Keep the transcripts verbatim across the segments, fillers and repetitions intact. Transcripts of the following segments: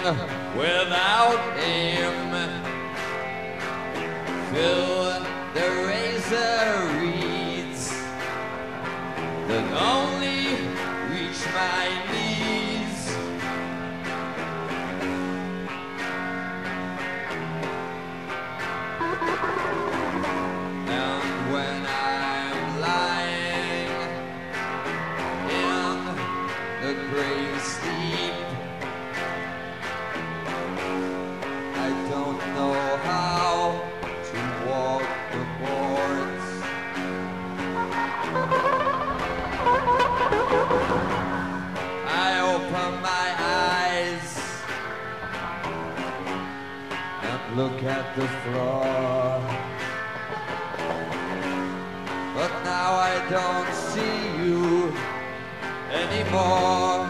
without aim, fill the razor reeds that only reach my knees. And when I'm lying in the gray sleep, I don't know how to walk the boards. I open my eyes and look at the floor, but now I don't see you anymore.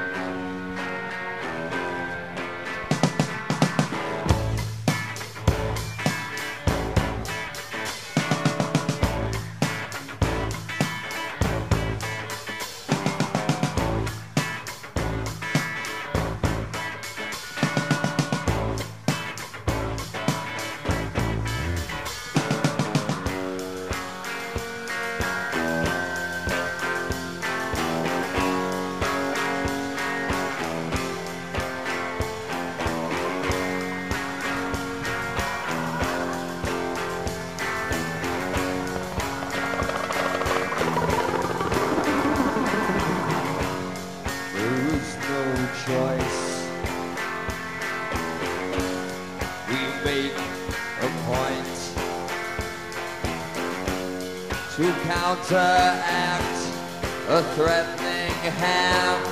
To counteract a threatening hand,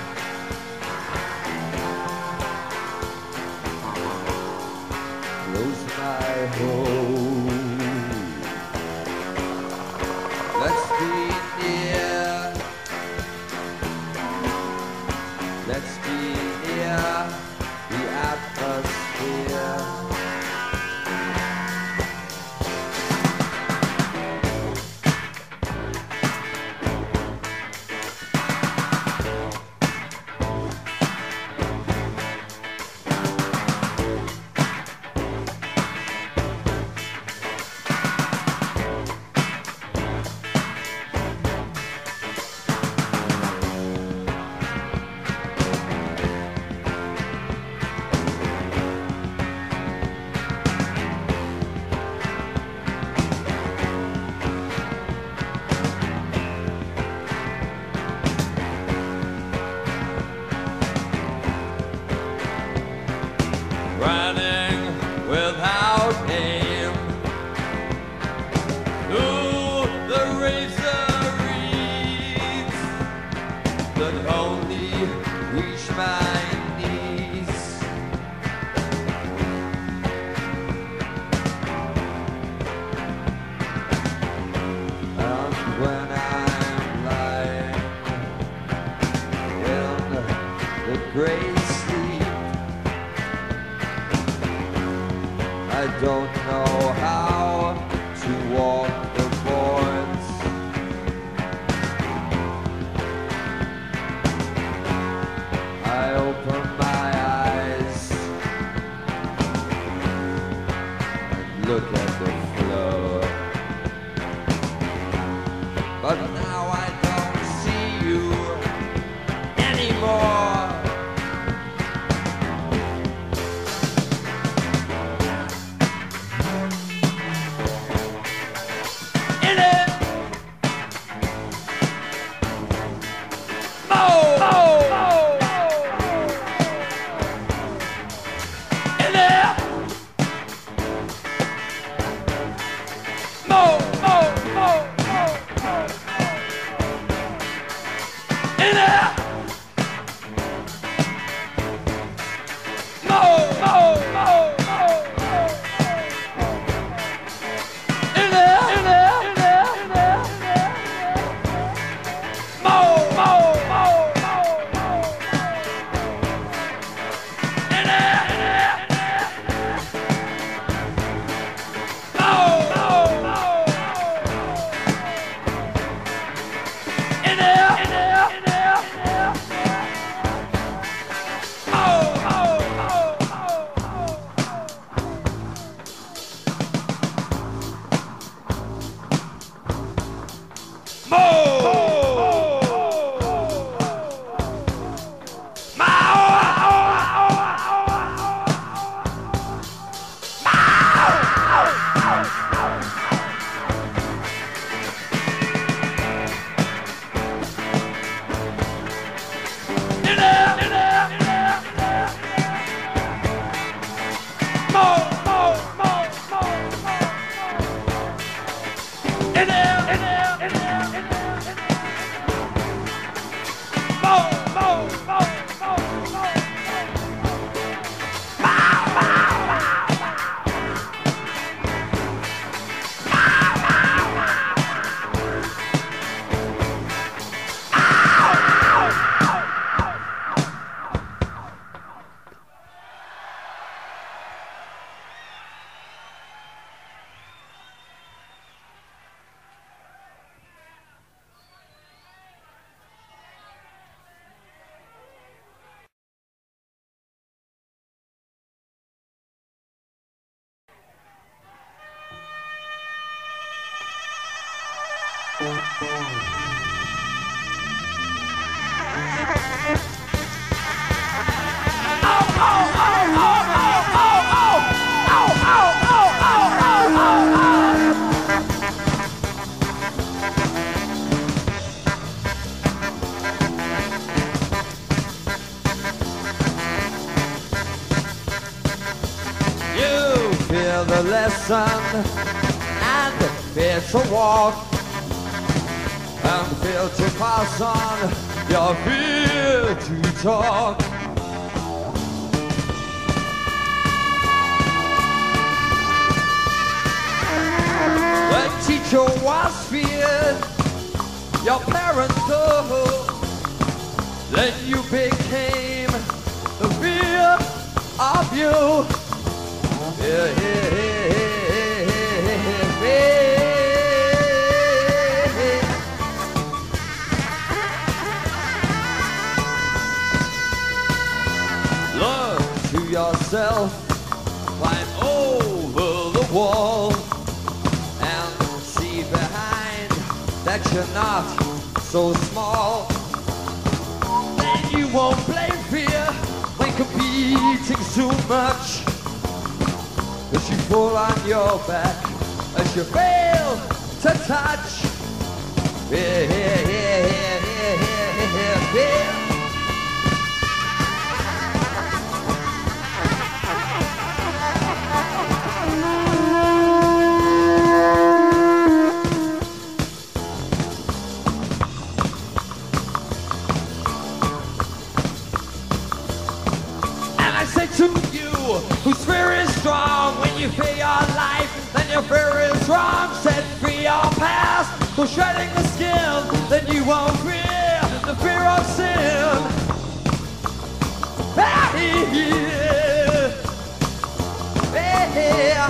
close my home. Let's be near, let's be near the atmosphere. Running without aim through the razor reeds that only reach my knees. And when I'm lying in the gray I don't know how to walk the boards. I open my eyes and look at the floor, but now I don't see you anymore. The lesson and fear to walk and fear to pass on your fear to talk. The teacher was feared, your parents too. Then you became the fear of you. Yeah, yeah, yeah, yeah, yeah. Look to yourself, climb over the wall, and see behind that you're not so small. Then you won't blame fear when competing's too much. As you fall on your back, as you fail to touch. Yeah, yeah, yeah, yeah, yeah, yeah, yeah. And I say to you, whose fear is strong, when you fear your life, then your fear is wrong. Set free your past, so shedding the skin, then you won't fear the fear of sin. Ah, yeah. Yeah. Yeah.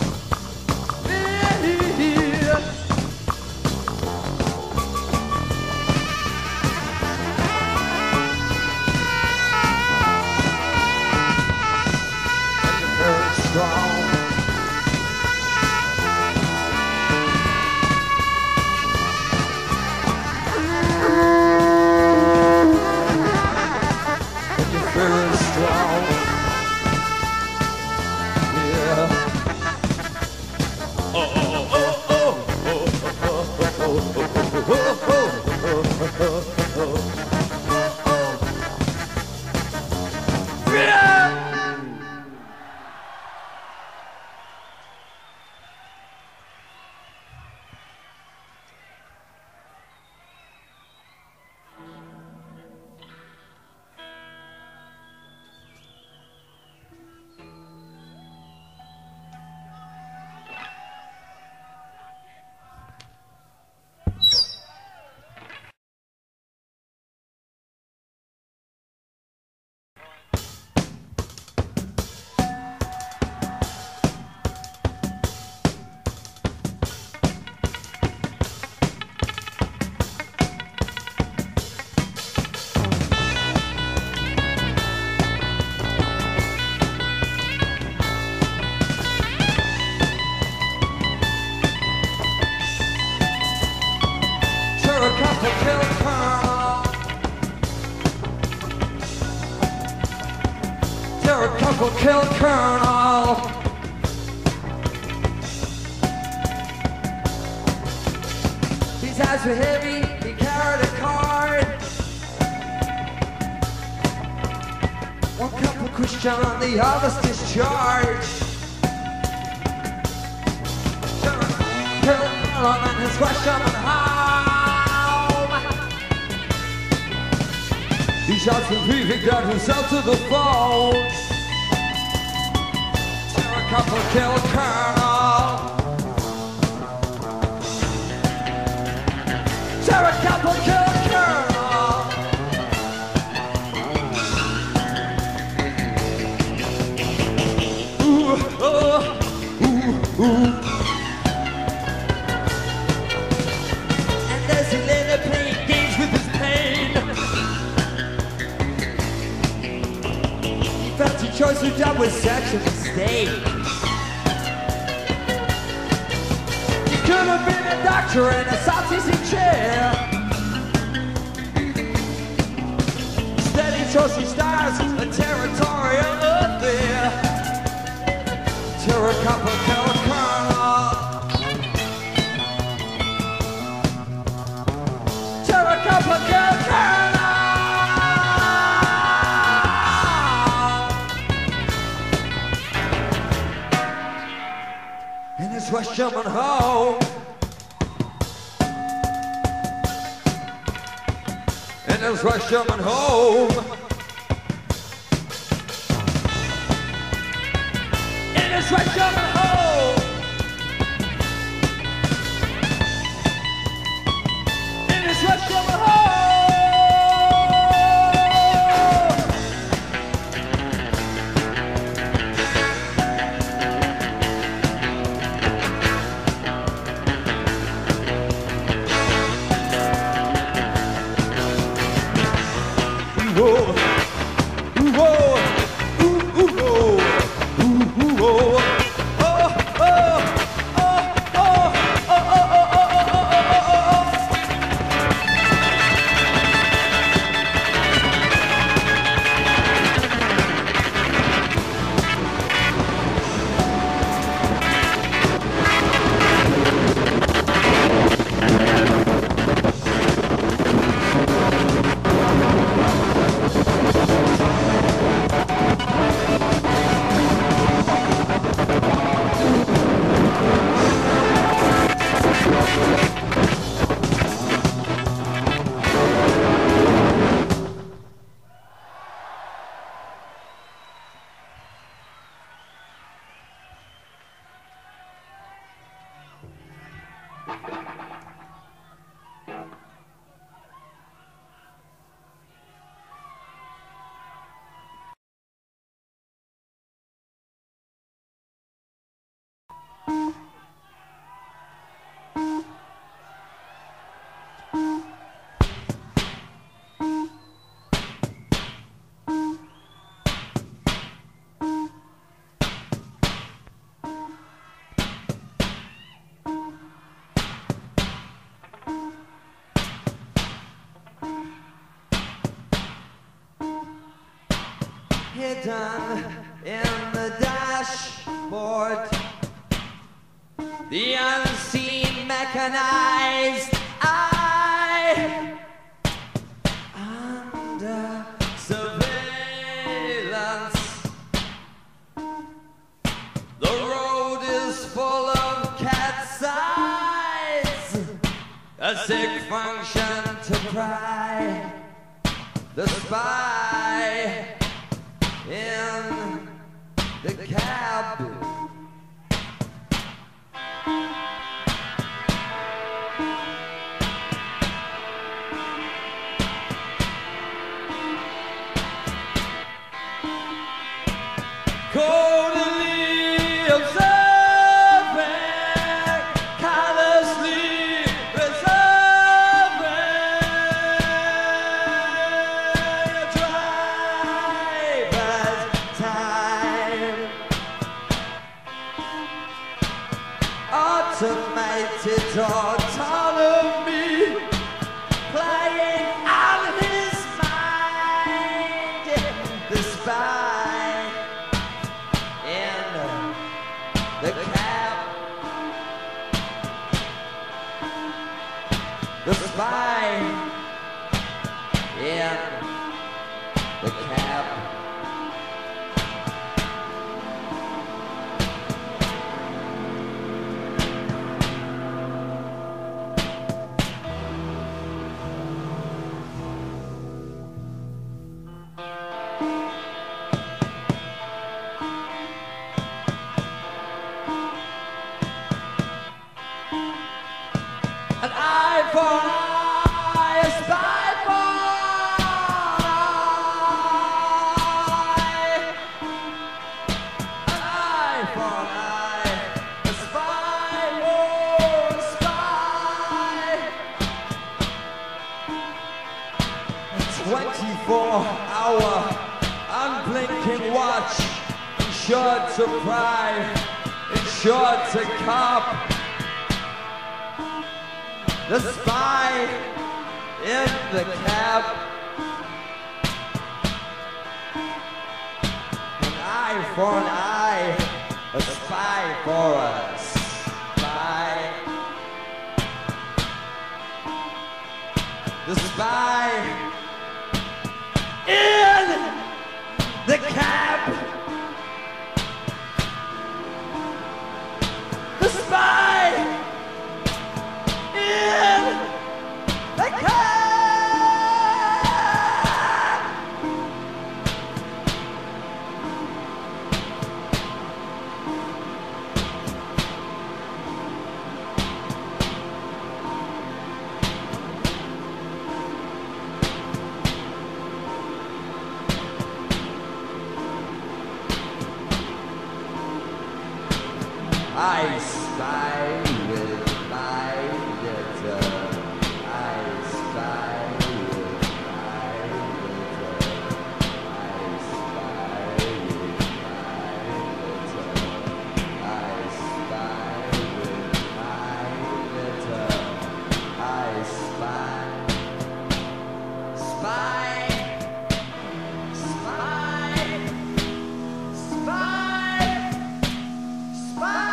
Kill Colonel. His eyes were heavy, he carried a card. One couple Christian, the other's discharged. Kill Colonel and his question home. He shouts and he got himself to the phone. Couple kill Colonel. Sarah couple kill Colonel. Ooh, oh, ooh, ooh. And as he lay there playing games with his pain, he felt he chose to die with such a mistake. should have been a doctor in a South Easy chair. Instead he chose he stars a territorial affair. Terracotta Colonel. Terracotta Colonel. In his West German home. In his West German home. In his West German home. In his West German home. Hidden in the dashboard, the unseen mechanized eye, under surveillance. The road is full of cat's eyes, a sick function to pry the spy in the cab. Coldly observing, callously reserving a driver's time. Automated autonomy playing out of his mind. The spy in the cab. The spy in the cab. An eye for an eye, a spy for an eye. An eye for an eye, a spy for a spy. A twenty-four hour unblinking watch, insured to pry, insured to cop. The spy in the cab. An eye for an eye, a spy for a spy. The spy in the cab. The spy in the cab. I spy with my letter. I spy with my letter. I spy with my letter. I spy with my letter. I spy. Spy. Spy. Spy. Spy.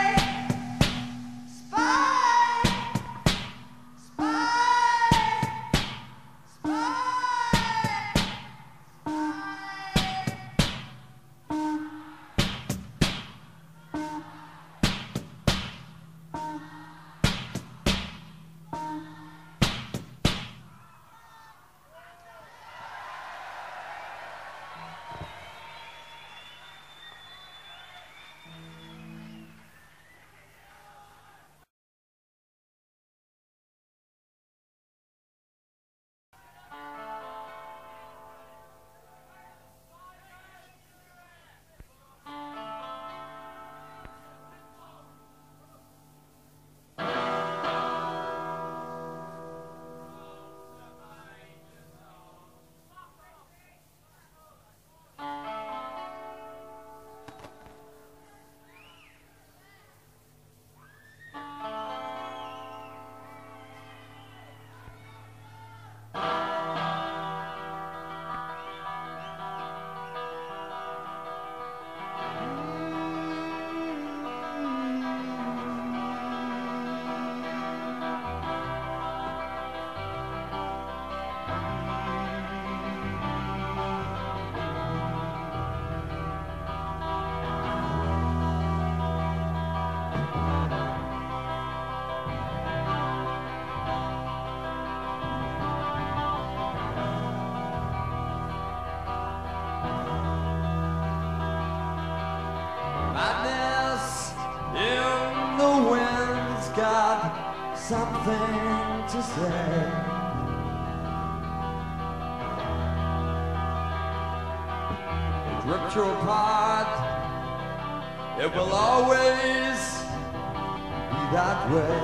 Something to say. It ripped you apart. It will always be that way.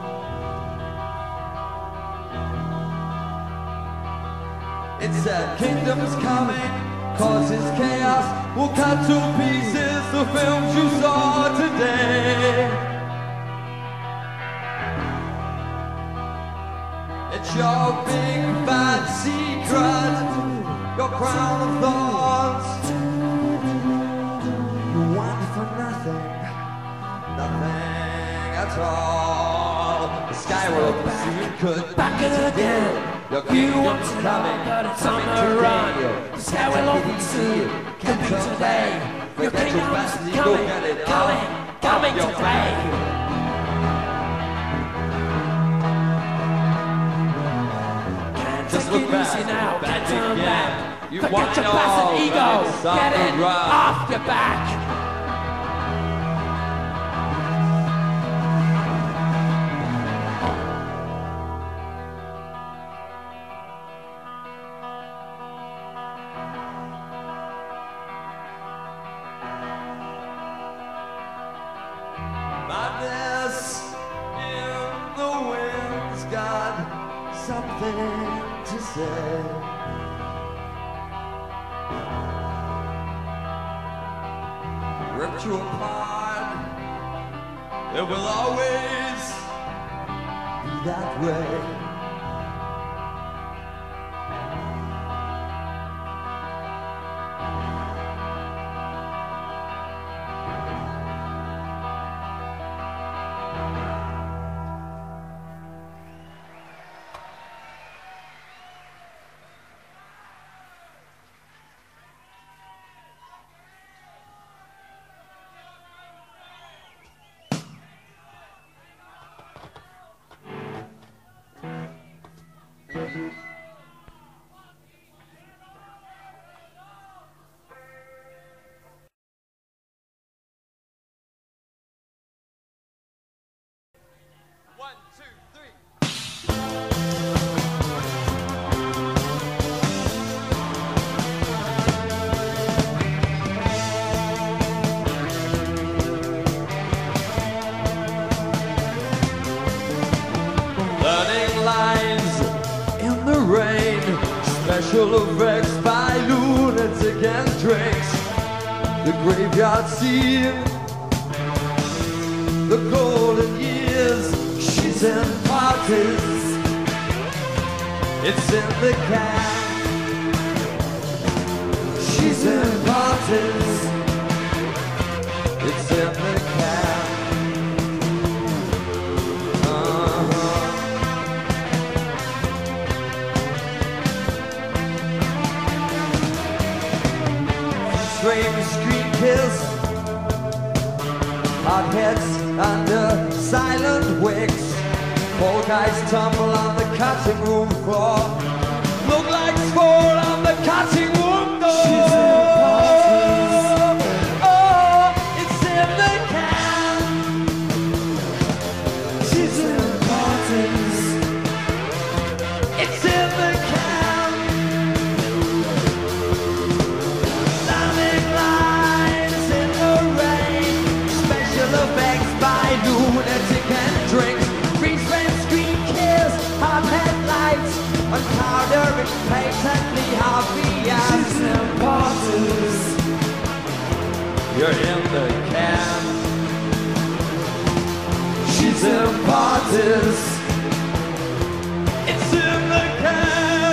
It said kingdom's coming, causes chaos, will cut to pieces the films you saw today. It's your big bad secret, your crown of thorns. You want for nothing, nothing at all. The sky will open soon, could back again. Your You want kingdom's to coming, know, but it's on coming the run. today. The sky will open soon, could be today. Your Forget your kingdom's past and you go coming, get it coming, off, coming off your today. Just Take look it back, easy now, back can't turn again. back. You Forget want your it passive all, ego, but it's on get the it run. off your back. Madness in the wind's got something to say. Ripped you apart, it will always be that way. One, two, three. Learning lines in the rain, special effects by lunatic and drinks. The graveyard scene, the golden years. She's in parties, it's in the can. She's in parties, it's in the can. Uh-huh. Frame screen kiss, hot heads under silent wigs. Four guys tumble on the cutting room floor. Look like sport on the cutting room door. She's in parties. Oh, it's in the can. She's in parties. It's in the can. Running lines in the rain. Special effects by lunatic and drinks. On powder it's patently obvious. She's in parties. You're in the can. She's in parties. It's in the can.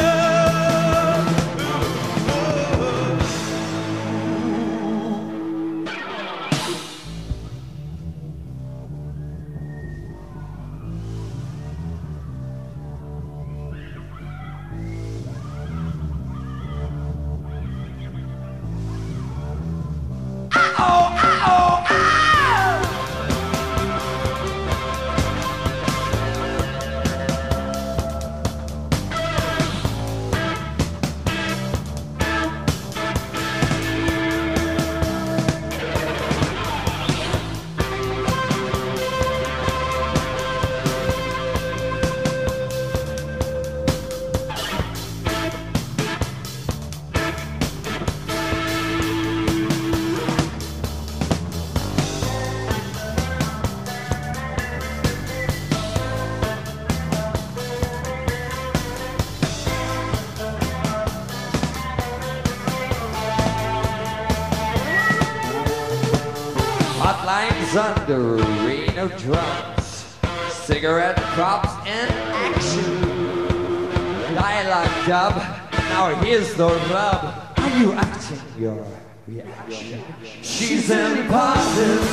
Hotlines under a rain of drums, cigarette crops and action. Dialogue dub, now here's the rub. Are you acting your reaction? She's in parties,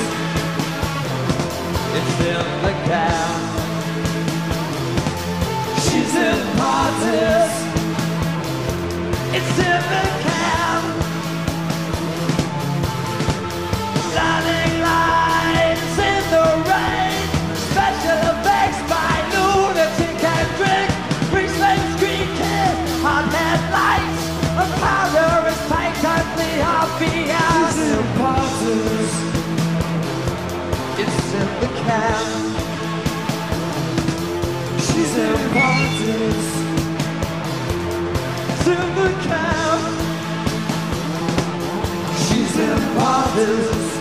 it's in the can. She's in parties, it's in the can. Running lines in the rain, special effects by lunatic and drink. Pre-slave screen kiss, hot headlights, the powder is patently obvious. She's in parties, it's in the can. She's in parties, it's in the can. She's in parties.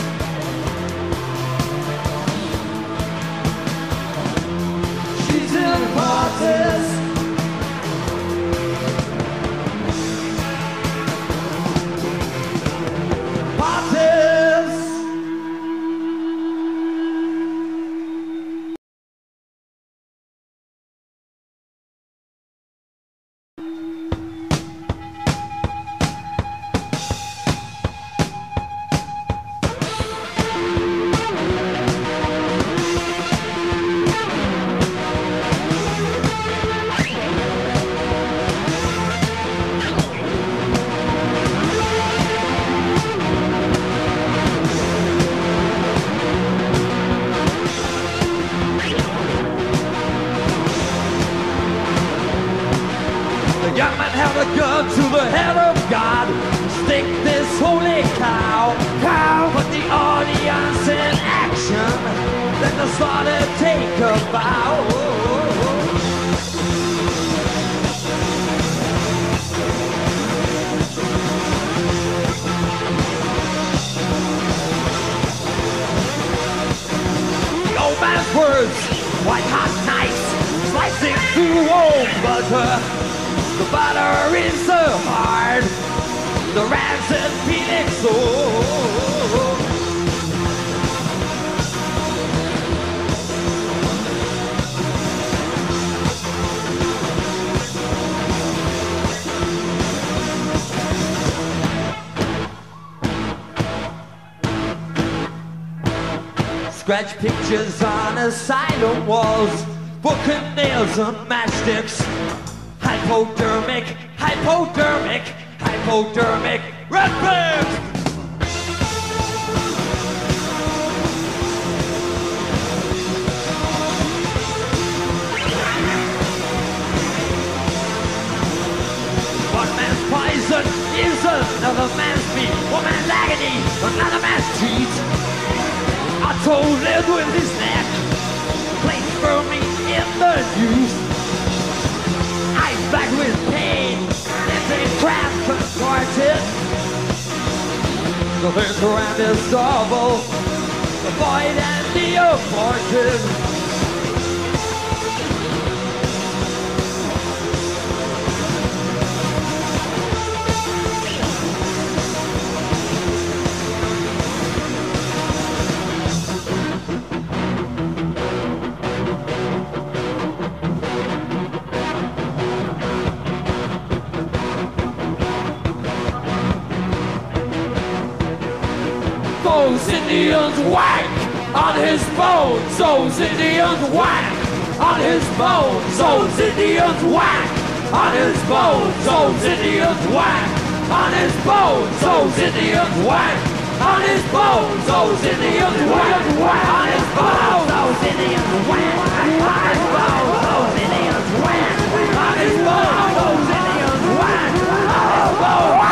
She's in parties. head of God, stick this holy cow, cow, put the audience in action, let the slaughter take a bow. Old man's words, white hot knives, slicing through old butter. The butter is so hard, the rancid feeling so. Scratch pictures on asylum walls, broken nails and matchsticks. Hypodermic, hypodermic, hypodermic, red bird! One man's poison is another man's meat. One man's agony, another man's treat. Artaud lived with his neck placed firmly in the noose. Eyes back with pain, empty crap contorted. The things around is double, the void and the aborted. Those Indians whack on his bones. Those Indians whack on his bones. Those Indians whack on his bones. Those Indians whack on his bones. Those Indians whack on his bones. Those Indians whack on his bones. Those Indians whack on his bones. Those Indians whack on his bones. Those Indians whack on his bones.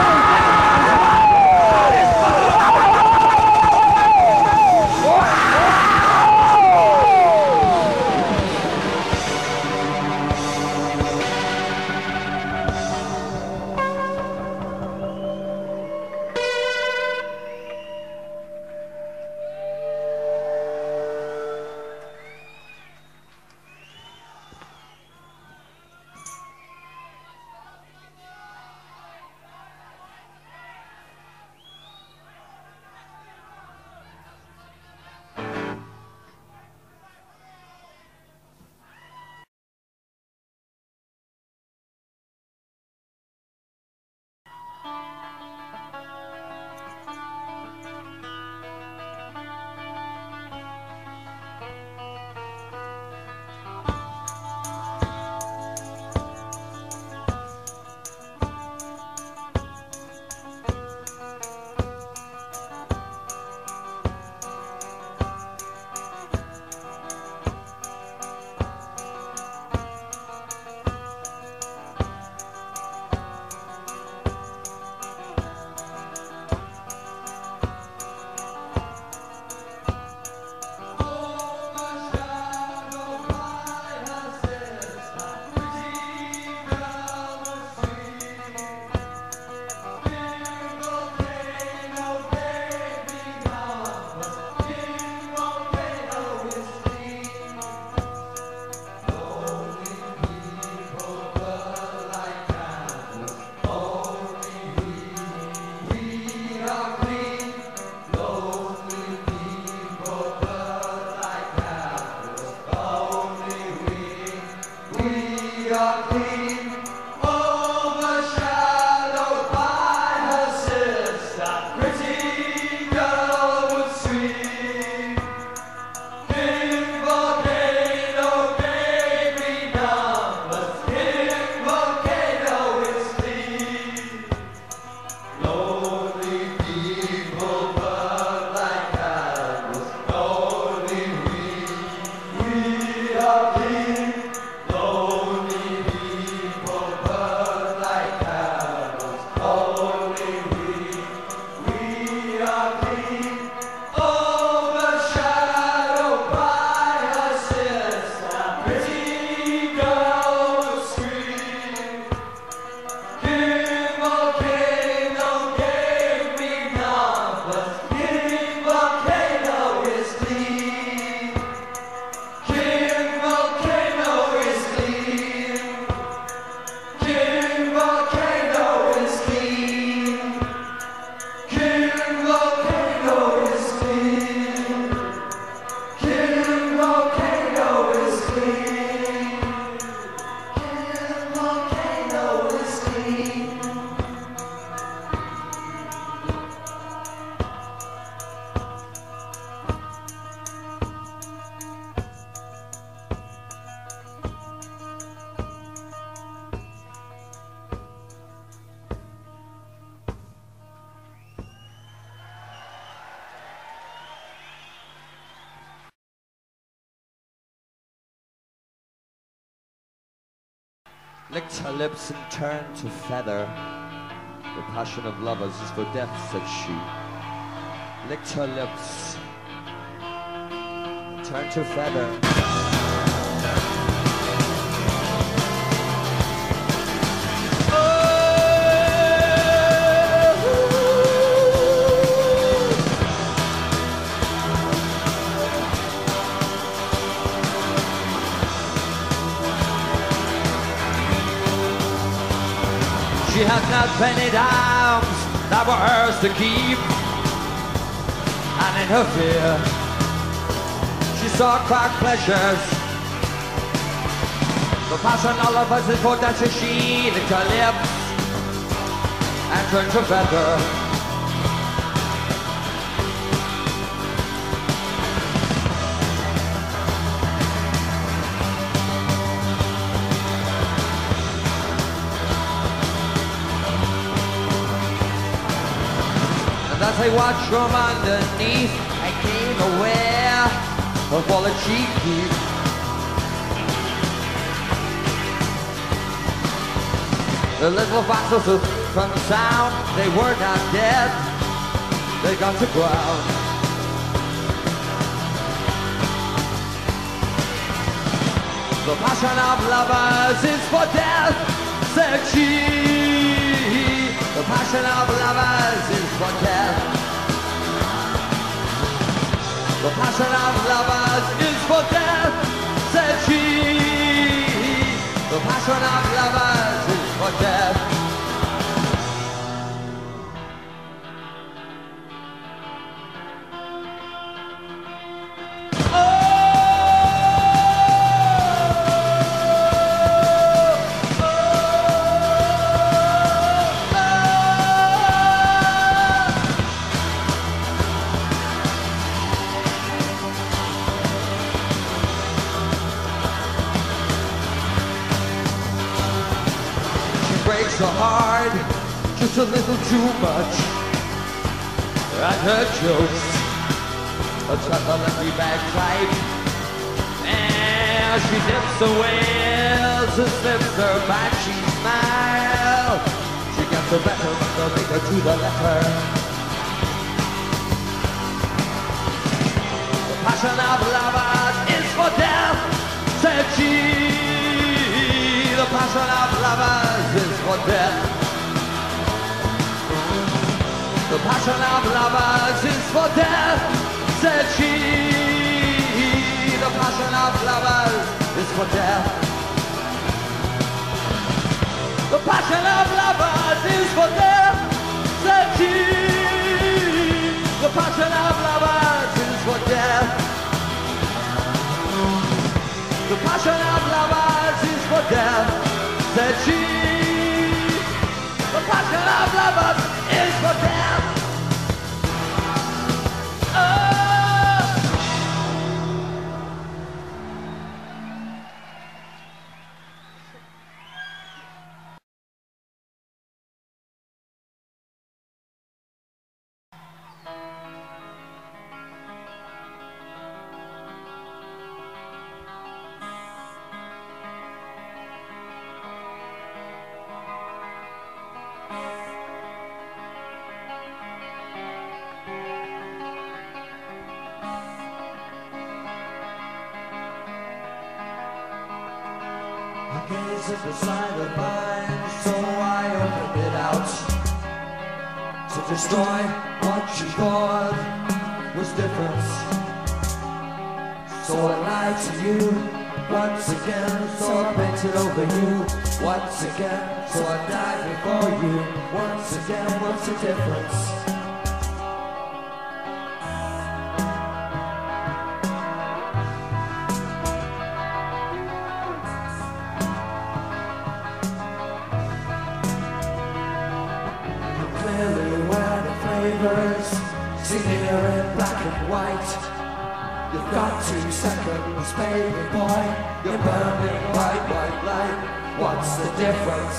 licked her lips and turned to feather. The passion of lovers is for death, said she. Licked her lips and turned to feather. She had not penny downs that were hers to keep, and in her fear she saw crack pleasures. The passion all of us is for that she licked her lips and turned to feather. As I watched from underneath, I came aware of all that she keeps. The little vassals from sound, they were not dead, they got to ground. The passion of lovers is for death, said she. The passion of lovers is for death. The passion of lovers is for death, said she. The passion of lovers is for death. So hard, just a little too much. And her jokes, a chuckle bagpipe, and she dips the wheels and slips her back. She smiles. She gets the better of the finger to the letter. The passion of lovers is for death, said she. The passion of lovers is for death. The passion of lovers is for death, said she. The passion of lovers is for death. The passion of lovers is for death, said she. The passion of lovers is for death. The passion of lovers is for death, said she. The passion of lovers is for death. Oh. Gaze at the side of mine, so I opened it out to destroy what you thought was different. So I lied to you once again, so I painted over you once again, so I died before you once again. What's the difference? Seen here in black and white. You've got two seconds, baby boy. You're burning bright white light. What's the difference?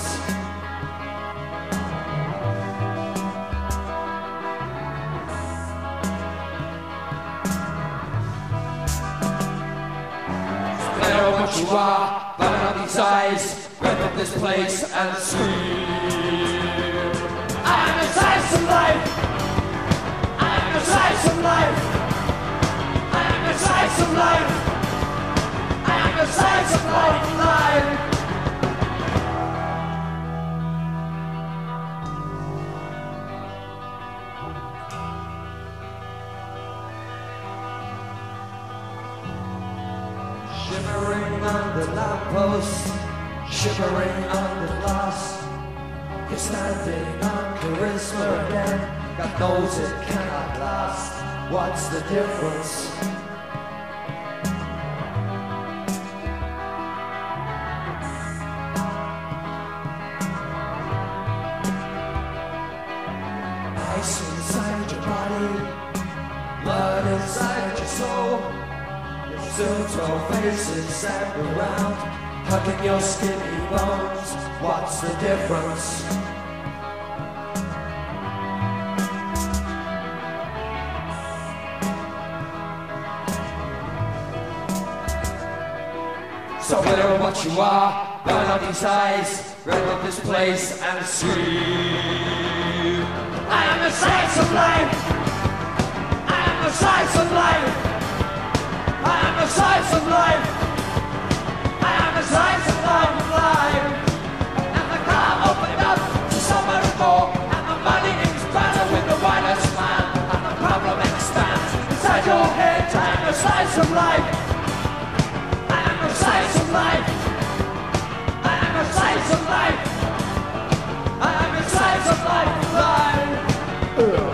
Clear what you are, but on these eyes. rip up this place and scream. I am the science of life. I am the science of life. I am the science of life. I am the science of life. Life. Shimmering under lampposts, shivering under glass. You're standing on charisma again. God knows it cannot last. What's the difference? Ice inside your body, blood inside your soul. Soon throw faces and around, hugging your skinny bones. What's the difference? So clear what you are, burn out these eyes, rip up this place and scream. I am the science of life. I am the science of life. I am the science of life. I am the science of life, life. And the car opened up to somewhere more, and the money expanded with the wireless man, and the problem expands inside your head. I am the science of life. I am the science of life. I am the science of life. I am the science of life, life. Ugh.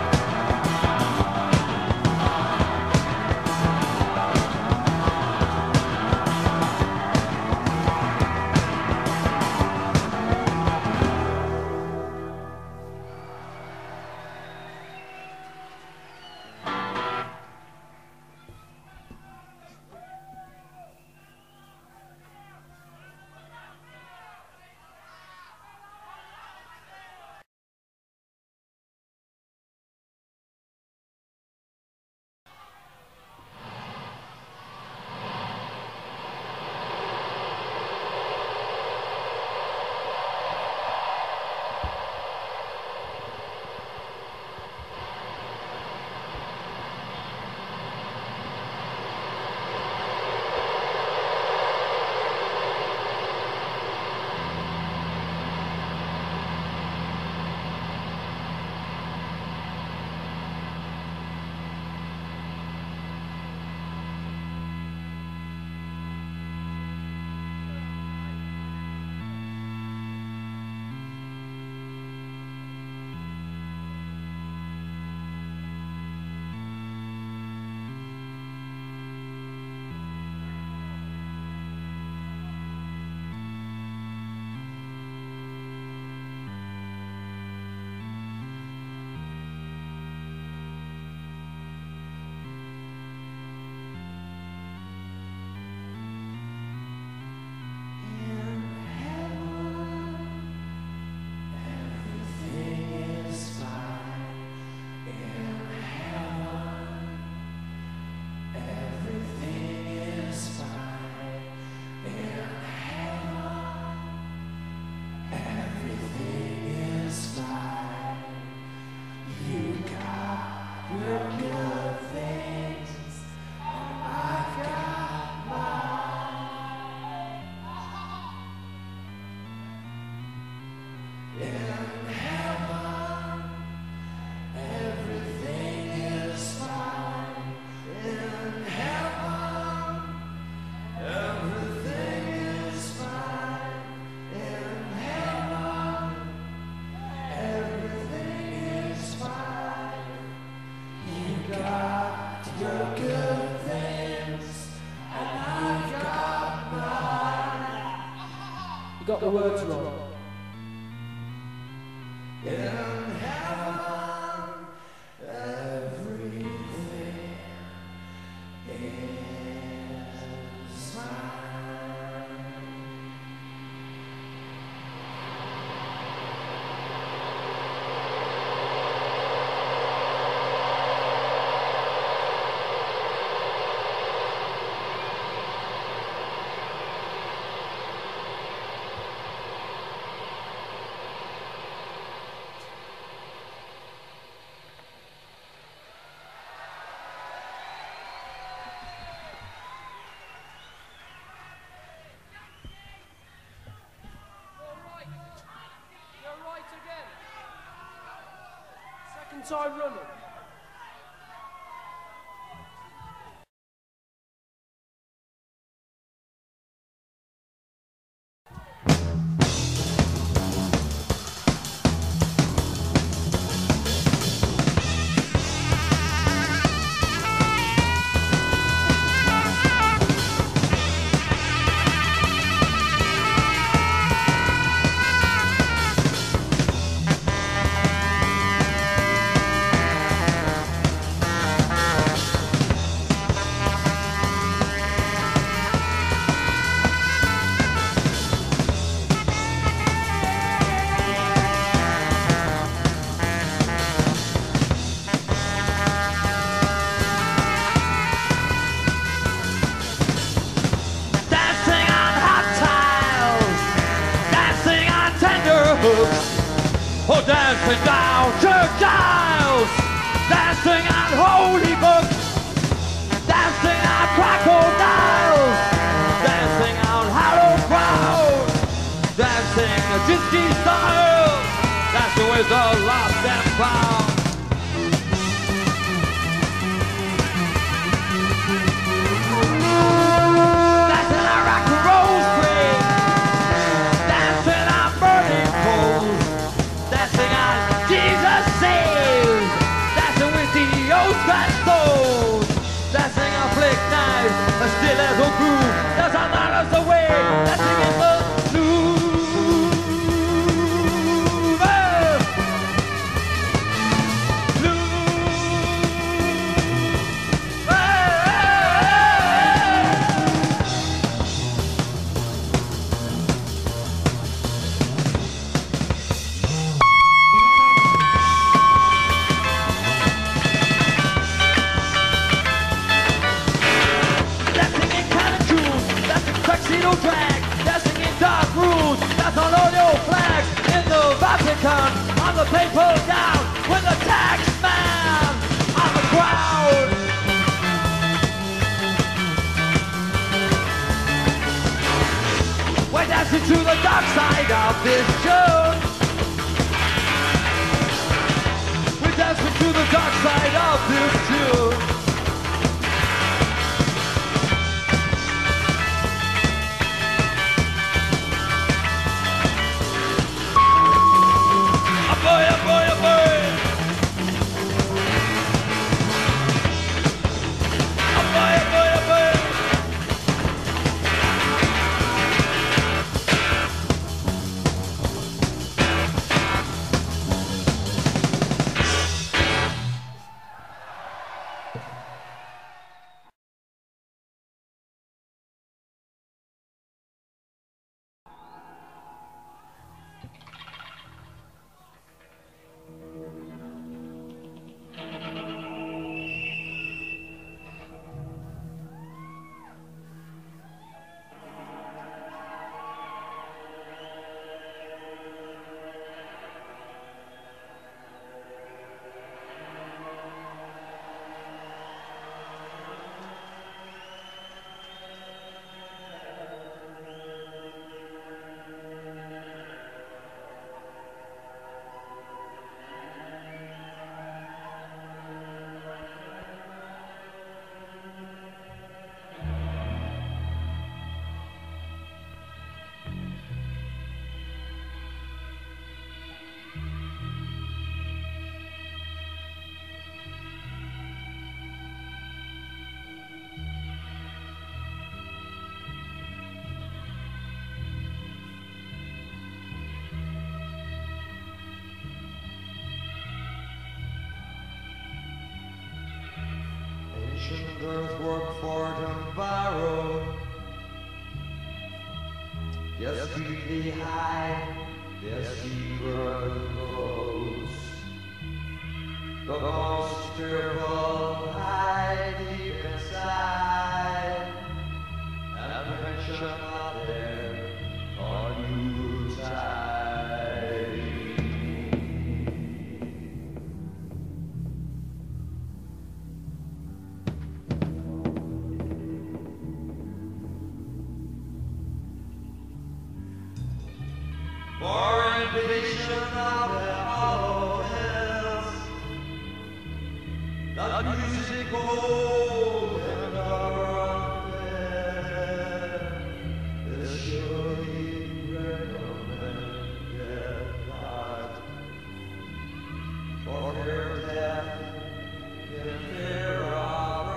You got the words wrong. In heaven, everything is fine. second time running. Oh, dancing down church aisles, dancing on holy books, dancing on crocodiles, dancing on hallowed ground, dancing a gypsy style, dancing with the lost and found. Dancing on rock and roll street, dancing on burning coals, dancing on Jesus saves, dancing with the old scratch souls, dancing on flick knives, as still as a groove, that's how that is the way, dancing in the groove. Drag, dancing in dark rooms, that's on all your flags, in the Vatican, on the papal gown, with the tax man on the crowd. We're dancing to the dark side of this tune. We're dancing to the dark side of this tune. Boy, oh boy, oh boy. Oh boy, oh boy, oh boy. Ancient earthwork fort and barrow, yes, really high, yes, secret goes. The most fearful hide deep inside, and mention out there on you tide. For ambition of the hollow hills, La musique haut and around there, surely recommend get light. For her death, in fear of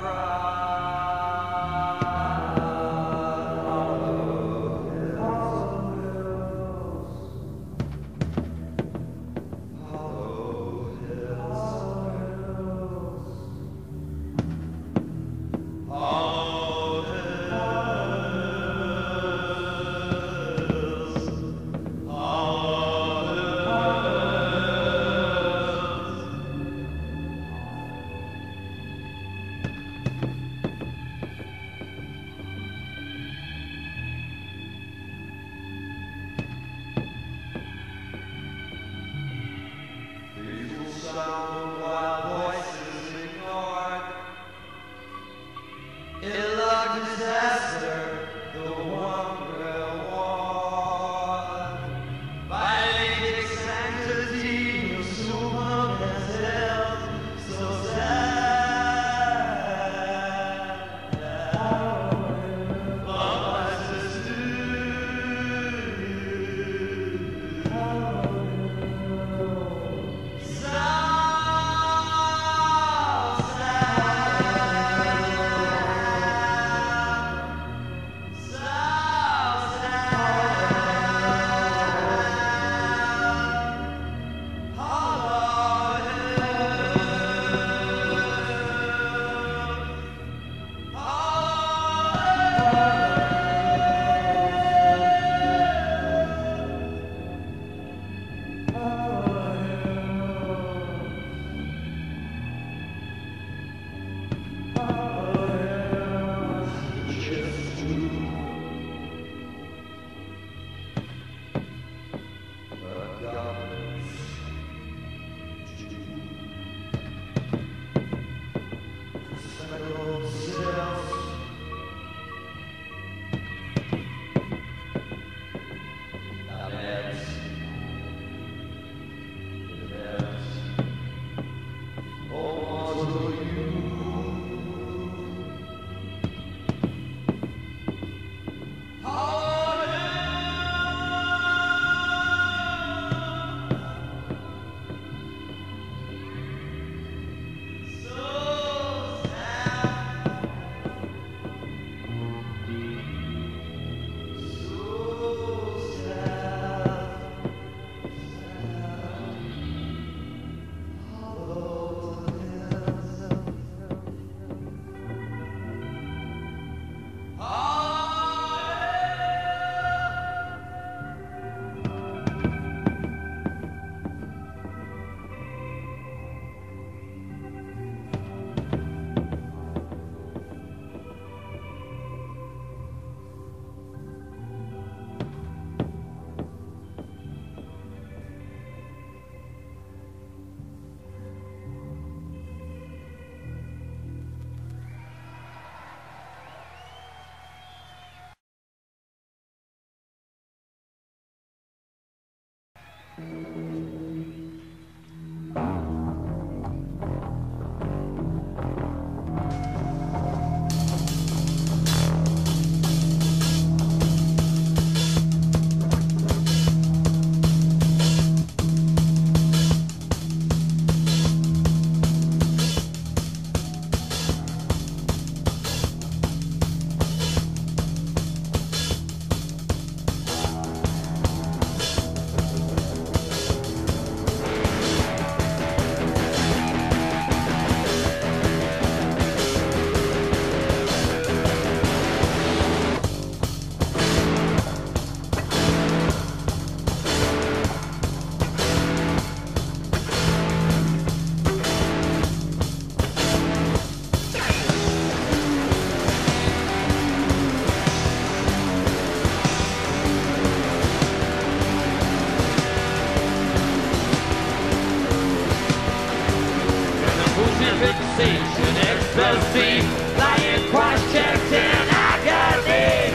fixation, ecstasy, lying cross-checked in agony.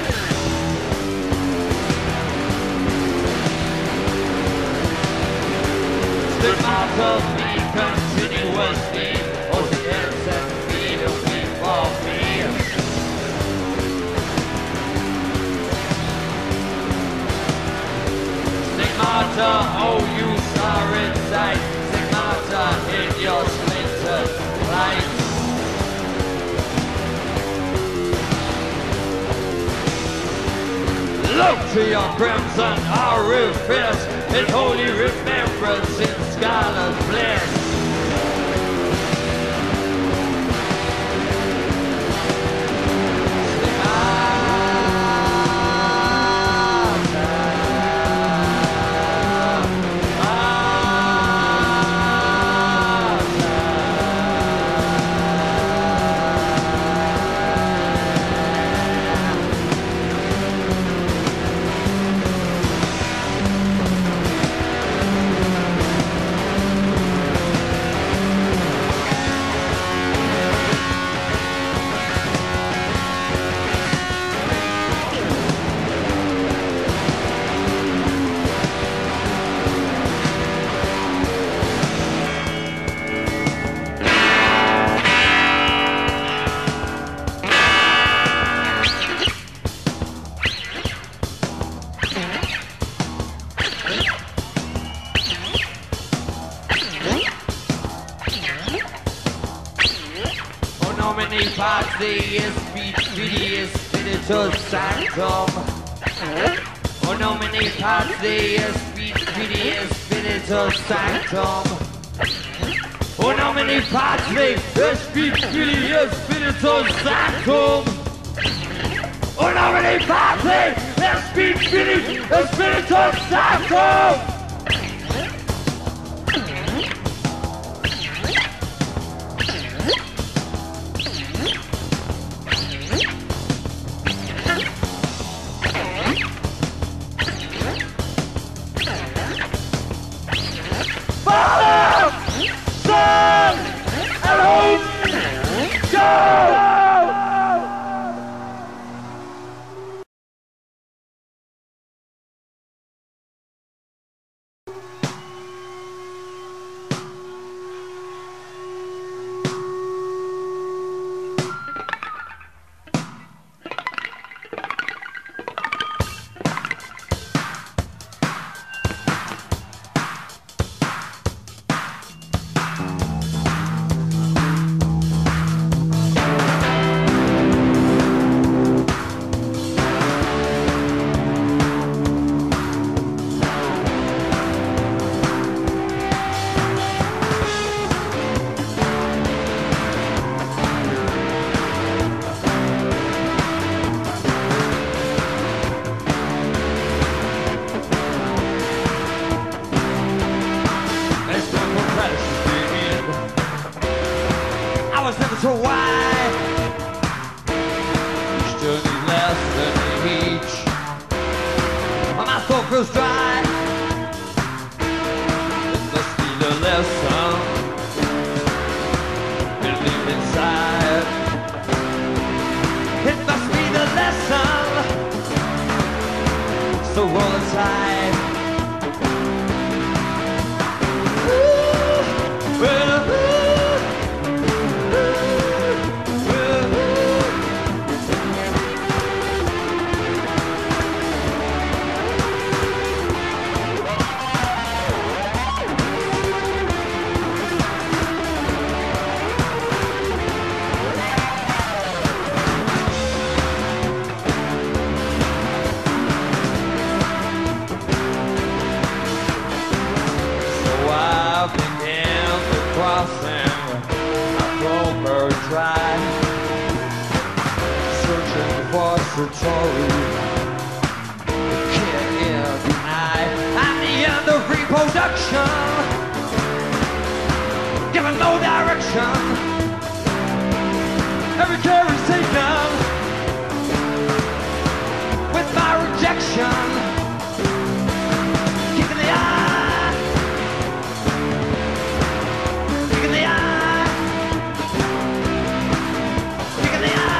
Stigmata Martyr continuously, all the ends Stigmata, oh you are inside. Stigmata in your splintered light. Look to your crimson orifice in holy remembrance in scarlet bliss. Theus Fidius Spiritus Sanctum. O nomine Patris Fidius Spiritus Sanctum. O nomine Patris Fidius Spiritus Sanctum. O nomine Patris Fidius Spiritus Sanctum. Satori, the kid in the eye, I'm the end of reproduction, given no direction, every care is taken, with my rejection, kick in the eye, kick in the eye, kick in the eye.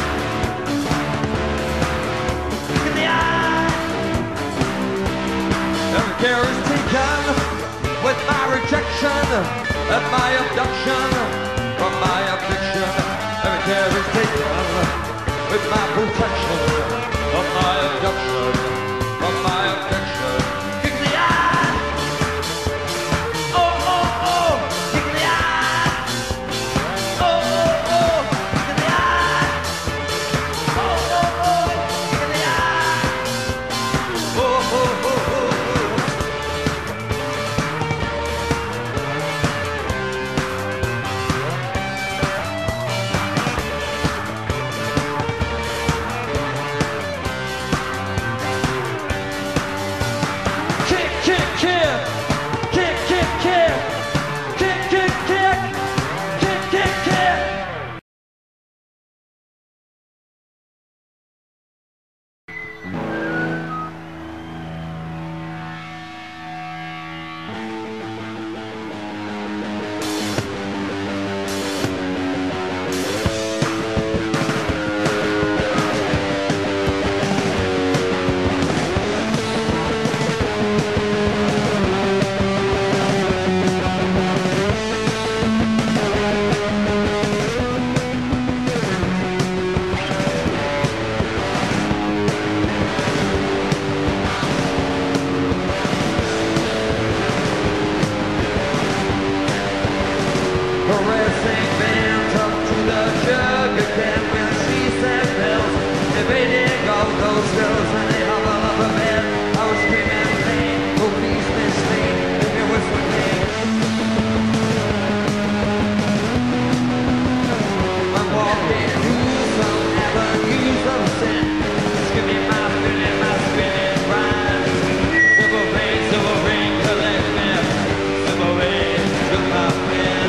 Care is taken with my rejection and my abduction from my addiction. Every care is taken with my protection of my abduction from my addiction. Kick the eye. fading of those girls when they hobble up a bed. I was screaming pain, oh please miss me, if you wish for me. I'm walking through some avenues of sin, skimming my spinning, my spinning rhyme. Silver rain, silver rain, collect me, silver rain, took my pen.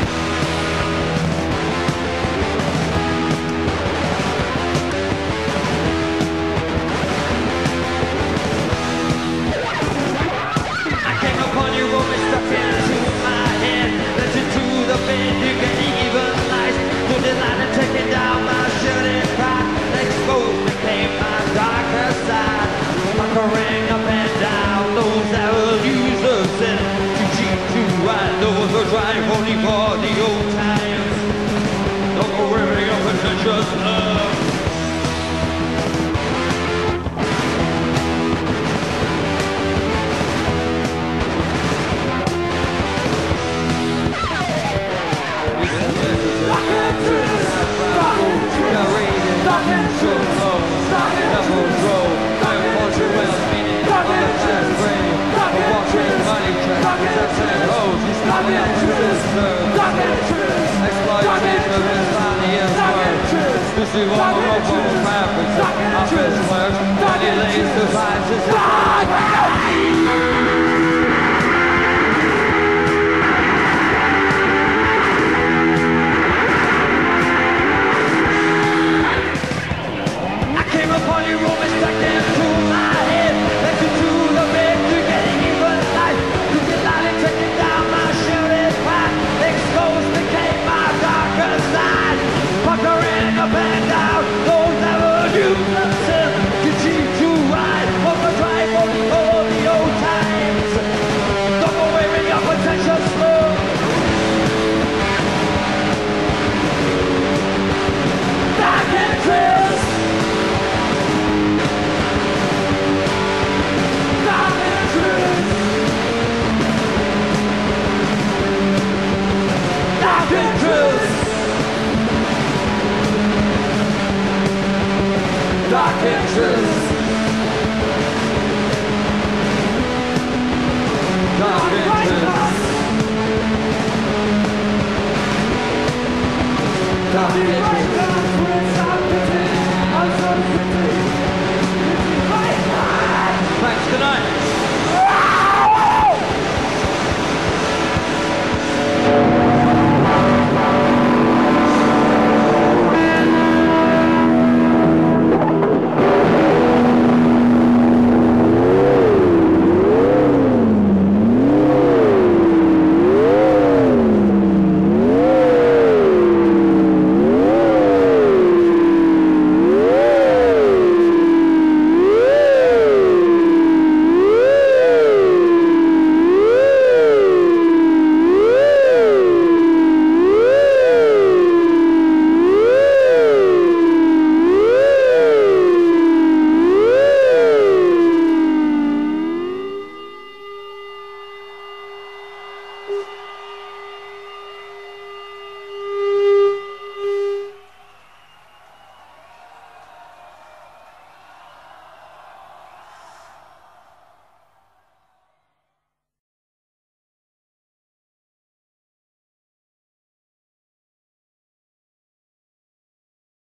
Upon you, woman, stuck into my head. Led you to the bed, you can even lies. To the line and taking down my shirt and pride. Exposed became my darker side. Puckering up and down those avenues of sin. Too cheap, too wide, those were drive only for the old times. Don't go ripping up and just love. This is one of our fabrics, office work, and he lays the vibes as I came upon you, woman, stuck into my head. Led you to the bed, to getting even light. You get light and taking down my shirt and pie. Exposed became my darker side. Puckering up and down those avenues of sin. You cheat, you ride, on the drive only for the old times. Don't go waving your potential slow. Dark entrance. Dark entrance. Dark entrance. Dark entrance. Dark entrance. Dark entrance.